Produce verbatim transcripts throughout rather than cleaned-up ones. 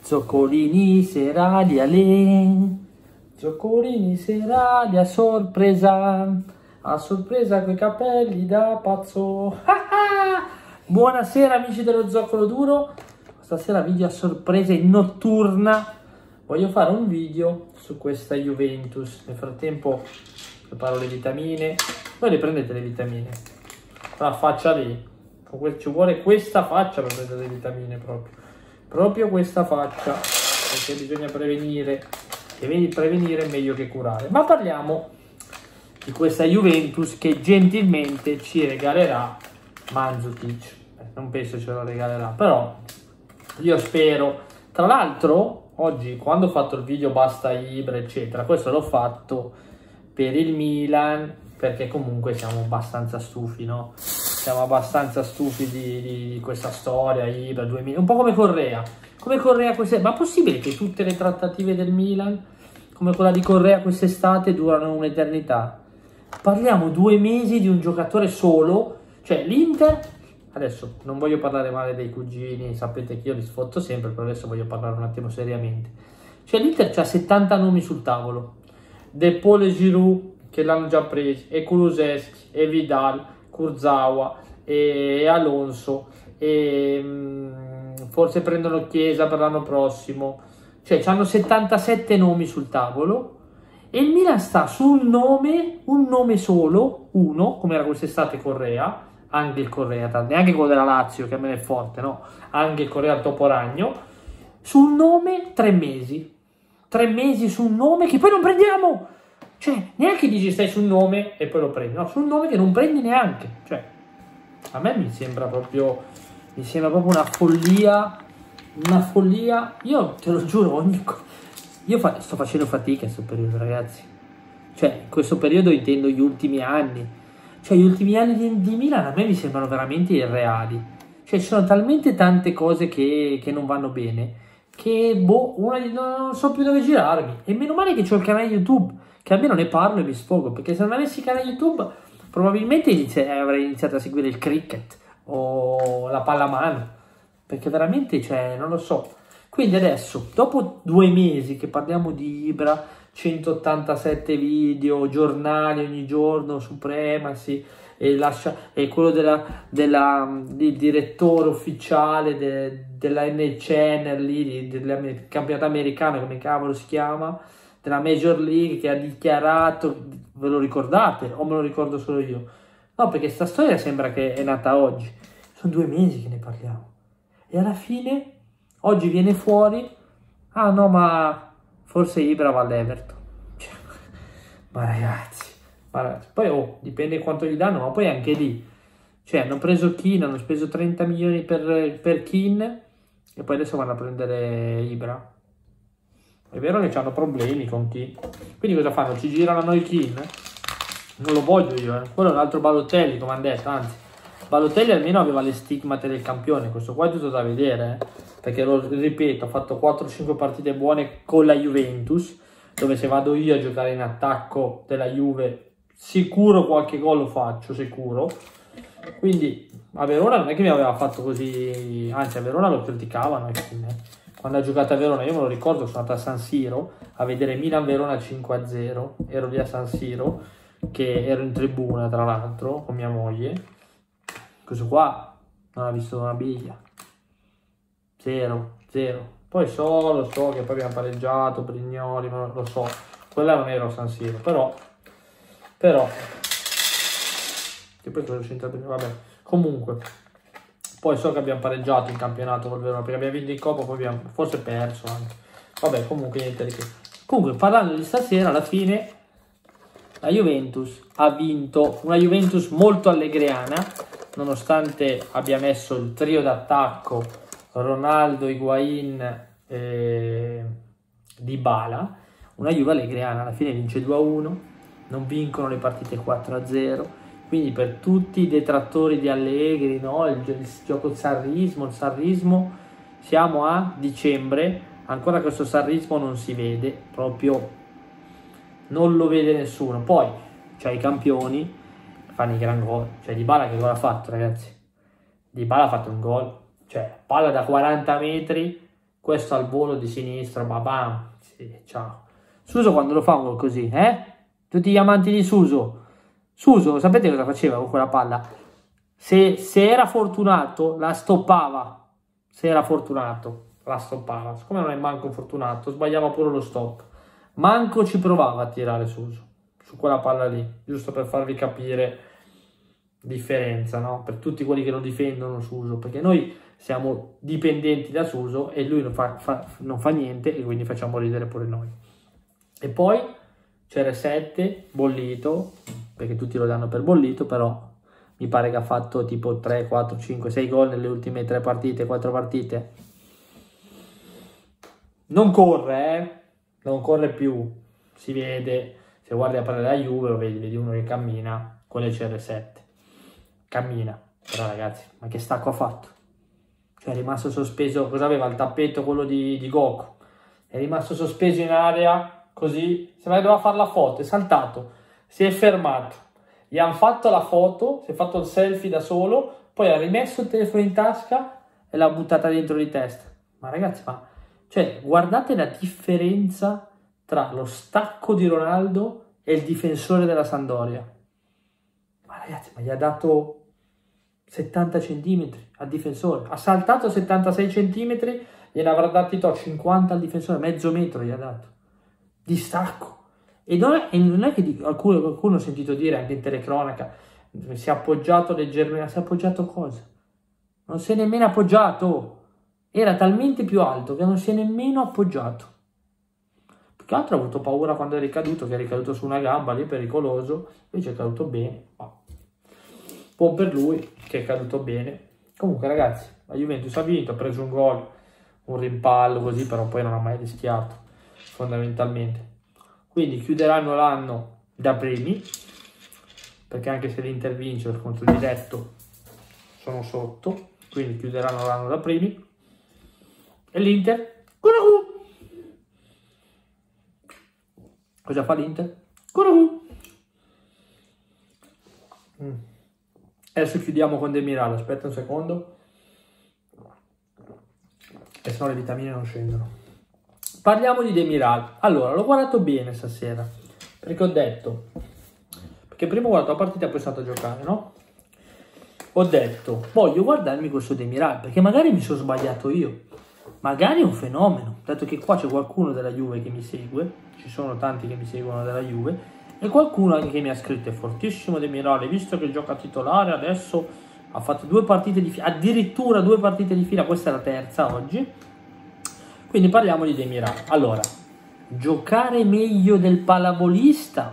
Zoccolini serali a le, zoccolini serali a sorpresa, a sorpresa coi capelli da pazzo. Buonasera amici dello Zoccolo Duro, stasera video a sorpresa in notturna. Voglio fare un video su questa Juventus. Nel frattempo preparo le vitamine. Voi le prendete le vitamine? La faccia lì, ci vuole questa faccia per prendere le vitamine proprio. Proprio questa faccia, perché bisogna prevenire, e vedi, prevenire è meglio che curare. Ma parliamo di questa Juventus che gentilmente ci regalerà Mandzukic. Eh, non penso ce lo regalerà, però io spero. Tra l'altro oggi, quando ho fatto il video basta Ibra eccetera, questo l'ho fatto per il Milan, perché comunque siamo abbastanza stufi, no? Siamo abbastanza stufi di, di, di questa storia, Ibra, duemila, un po' come Correa. Come Correa quest'estate. Ma è possibile che tutte le trattative del Milan, come quella di Correa quest'estate, durano un'eternità? Parliamo due mesi di un giocatore solo, cioè l'Inter, adesso non voglio parlare male dei cugini, sapete che io li sfotto sempre, però adesso voglio parlare un attimo seriamente. Cioè l'Inter c'ha settanta nomi sul tavolo, De Paul e Giroud, che l'hanno già presi, e Kulusevski, e Vidal, Kurzawa e Alonso, e mh, forse prendono Chiesa per l'anno prossimo. Cioè hanno settantasette nomi sul tavolo e il Milan sta su un nome, un nome solo, uno, come era quest'estate Correa, anche il Correa, neanche quello della Lazio che a me è forte, no? Anche il Correa al Toporagno, su un nome tre mesi, tre mesi su un nome che poi non prendiamo. Cioè, neanche dici stai sul nome e poi lo prendi, no, su un nome che non prendi neanche. Cioè, a me mi sembra proprio, mi sembra proprio una follia, una follia. Io te lo giuro, ogni io fa sto facendo fatica in questo periodo, ragazzi. Cioè, in questo periodo intendo gli ultimi anni. Cioè, gli ultimi anni di, di Milan a me mi sembrano veramente irreali. Cioè, ci sono talmente tante cose che, che non vanno bene, che, boh, una, non so più dove girarmi. E meno male che c'ho il canale YouTube, che almeno ne parlo e mi sfogo, perché se non avessi il canale YouTube probabilmente inizi avrei iniziato a seguire il cricket o la pallamano, perché veramente, cioè, non lo so. Quindi adesso, dopo due mesi che parliamo di Ibra, centottantasette video, giornali ogni giorno, Supremacy, e, lascia, e quello della, della, del direttore ufficiale de, della N C N lì, del campionato americano, come cavolo si chiama, della Major League, che ha dichiarato, ve lo ricordate o me lo ricordo solo io? No, perché sta storia sembra che è nata oggi, sono due mesi che ne parliamo e alla fine oggi viene fuori, ah no, ma forse Ibra va all'Everton. Cioè, ma ragazzi, ma ragazzi, poi oh, dipende quanto gli danno, ma poi anche lì, cioè hanno preso Keane, hanno speso trenta milioni per, per Keane e poi adesso vanno a prendere Ibra. È vero che hanno problemi con Keane, quindi cosa fanno? Ci girano a noi Keane? Non lo voglio io, eh. Quello è un altro Balotelli, come hanno detto, anzi Balotelli almeno aveva le stigmate del campione, questo qua è tutto da vedere, eh. Perché lo ripeto, ha fatto quattro cinque partite buone con la Juventus, dove se vado io a giocare in attacco della Juve sicuro qualche gol lo faccio, sicuro. Quindi a Verona non è che mi aveva fatto così, anzi a Verona lo criticavano, eh. Quando ha giocato a Verona, io me lo ricordo, sono andato a San Siro a vedere Milan-Verona cinque a zero, ero lì a San Siro, che ero in tribuna tra l'altro con mia moglie. Questo qua non ha visto una biglia, zero, zero. Poi so, lo so che poi abbiamo pareggiato, Brignoli, ma lo so, quella non ero a San Siro, però, però, che poi cosa c'entra, vabbè, comunque. Poi so che abbiamo pareggiato in campionato col Verona, perché abbiamo vinto in Coppa, poi abbiamo forse perso anche. Vabbè, comunque niente di che. Comunque, parlando di stasera, alla fine la Juventus ha vinto, una Juventus molto allegriana, nonostante abbia messo il trio d'attacco Ronaldo, Higuain e Dybala. Una Juve allegriana, alla fine vince due a uno, non vincono le partite quattro a zero. Quindi per tutti i detrattori di Allegri, no? il, il gioco sarrismo, il sarrismo, siamo a dicembre, ancora questo sarrismo non si vede, proprio non lo vede nessuno. Poi c'è i campioni, fanno i gran gol, cioè Dybala che gol ha fatto, ragazzi? Dybala ha fatto un gol, cioè palla da quaranta metri, questo al volo di sinistra, babam, sì, ciao. Suso quando lo fa così, eh? Tutti gli amanti di Suso. Suso, sapete cosa faceva con quella palla? Se, se era fortunato, la stoppava. Se era fortunato, la stoppava. Siccome non è manco fortunato, sbagliava pure lo stop. Manco ci provava a tirare Suso su quella palla lì, giusto per farvi capire differenza, no? Per tutti quelli che lo difendono Suso, perché noi siamo dipendenti da Suso e lui non fa, fa, non fa niente e quindi facciamo ridere pure noi. E poi c'era R sette, bollito, perché tutti lo danno per bollito, però mi pare che ha fatto tipo tre, quattro, cinque, sei gol nelle ultime tre partite, quattro partite. Non corre, eh? Non corre più, si vede, se guardi a parlare della Juve lo vedi, vedi uno che cammina con le C R sette, cammina, però ragazzi, ma che stacco ha fatto? Cioè è rimasto sospeso, cosa aveva il tappetto quello di, di Goku, è rimasto sospeso in aria, così, sembra che doveva fare la foto, è saltato, si è fermato, gli hanno fatto la foto, si è fatto il selfie da solo, poi ha rimesso il telefono in tasca e l'ha buttata dentro di testa. Ma ragazzi, ma... Cioè, guardate la differenza tra lo stacco di Ronaldo e il difensore della Sampdoria. Ma ragazzi, ma gli ha dato settanta centimetri al difensore. Ha saltato settantasei centimetri, gliene avrà dati to, cinquanta al difensore, mezzo metro gli ha dato. Di stacco. E non è, e non è che di, qualcuno, qualcuno ho sentito dire, anche in telecronaca, si è appoggiato leggermente, si è appoggiato cosa? Non si è nemmeno appoggiato. Era talmente più alto che non si è nemmeno appoggiato. Più che altro ha avuto paura quando è ricaduto, che è ricaduto su una gamba, lì è pericoloso, invece è caduto bene. Buon per lui, che è caduto bene. Comunque ragazzi, la Juventus ha vinto, ha preso un gol, un rimpallo così, però poi non ha mai rischiato, fondamentalmente. Quindi chiuderanno l'anno da primi, perché anche se l'Inter vince per conto diretto sono sotto, quindi chiuderanno l'anno da primi. E l'Inter? Cosa fa l'Inter? Mm. Adesso chiudiamo con Demiral, aspetta un secondo. E se no le vitamine non scendono. Parliamo di Demiral. Allora, l'ho guardato bene stasera, perché ho detto... Perché prima ho guardato la partita e poi sono stato a giocare, no? Ho detto, voglio guardarmi questo Demiral, perché magari mi sono sbagliato io. Magari è un fenomeno, dato che qua c'è qualcuno della Juve che mi segue, ci sono tanti che mi seguono della Juve, e qualcuno anche che mi ha scritto, è fortissimo Demiral, visto che gioca titolare, adesso ha fatto due partite di fila, addirittura due partite di fila, questa è la terza oggi, quindi parliamo di Demiral. Allora, giocare meglio del pallavolista,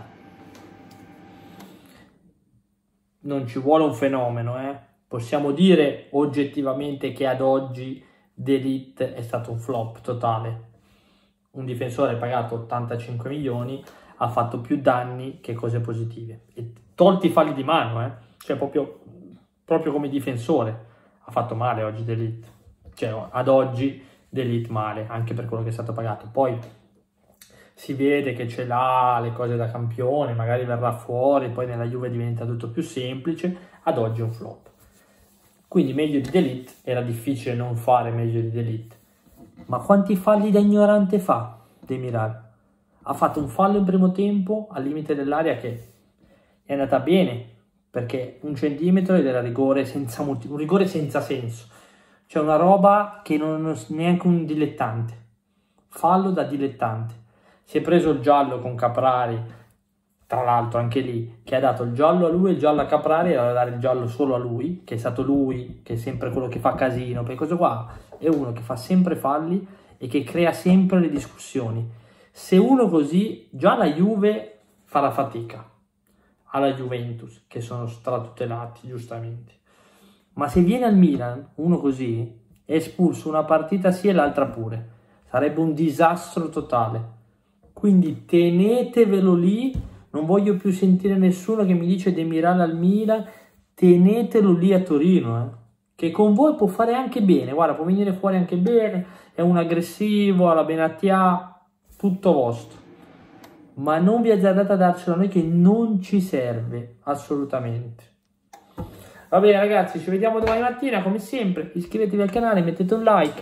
non ci vuole un fenomeno, eh? Possiamo dire oggettivamente che ad oggi De Ligt è stato un flop totale. Un difensore pagato ottantacinque milioni ha fatto più danni che cose positive. E tolti i falli di mano, eh? Cioè proprio, proprio come difensore ha fatto male oggi De Ligt. Cioè ad oggi De Ligt male, anche per quello che è stato pagato. Poi si vede che ce l'ha le cose da campione, magari verrà fuori, poi nella Juve diventa tutto più semplice. Ad oggi è un flop. Quindi meglio di De Ligt, era difficile non fare meglio di De Ligt. Ma quanti falli da ignorante fa Demiral? Ha fatto un fallo in primo tempo al limite dell'area che è andata bene, perché un centimetro ed era rigore senza, un rigore senza senso. Cioè una roba che non è neanche un dilettante. Fallo da dilettante. Si è preso il giallo con Caprari, tra l'altro anche lì, che ha dato il giallo a lui e il giallo a Caprari, e doveva dare il giallo solo a lui, che è stato lui, che è sempre quello che fa casino, perché questo qua è uno che fa sempre falli e che crea sempre le discussioni. Se uno così, già la Juve fa la fatica, alla Juventus, che sono stratutelati, giustamente. Ma se viene al Milan, uno così, è espulso una partita sì e l'altra pure. Sarebbe un disastro totale. Quindi tenetevelo lì. Non voglio più sentire nessuno che mi dice Demiral al Milan, tenetelo lì a Torino, eh. Che con voi può fare anche bene, guarda, può venire fuori anche bene, è un aggressivo, alla Benatia, tutto vostro. Ma non vi azzardate a darcelo a noi che non ci serve, assolutamente. Va bene ragazzi, ci vediamo domani mattina, come sempre, iscrivetevi al canale, mettete un like,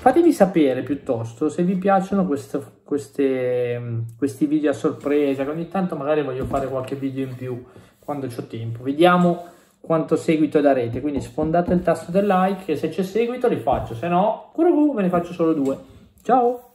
Fatemi sapere piuttosto se vi piacciono questo, queste, questi video a sorpresa, che ogni tanto magari voglio fare qualche video in più quando ho tempo. Vediamo quanto seguito darete, quindi sfondate il tasto del like e se c'è seguito li faccio, se no, curugù, ve ne faccio solo due. Ciao!